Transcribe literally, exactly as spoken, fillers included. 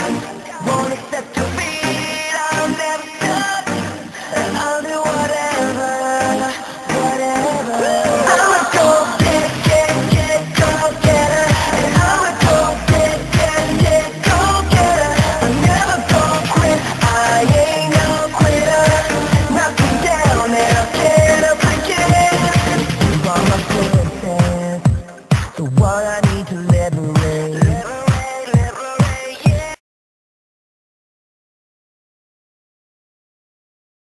Won't accept defeat, I'll never stop. I'll do whatever, whatever. I'm a go get, get, get, go getter. And I'm a go get, get, get, go getter. I'm never gonna quit, I ain't no quitter. Knock me down and I'll get up again. You are my princess, the one I